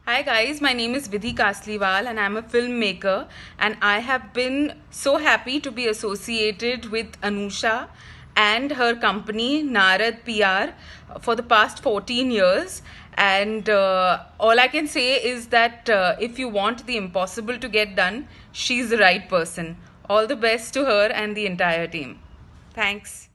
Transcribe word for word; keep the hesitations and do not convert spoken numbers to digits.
Hi guys, my name is Vidhi Kasliwal and I'm a filmmaker, and I have been so happy to be associated with Anusha and her company Naarad P R for the past fourteen years. And uh, all I can say is that uh, if you want the impossible to get done, she's the right person. All the best to her and the entire team. Thanks.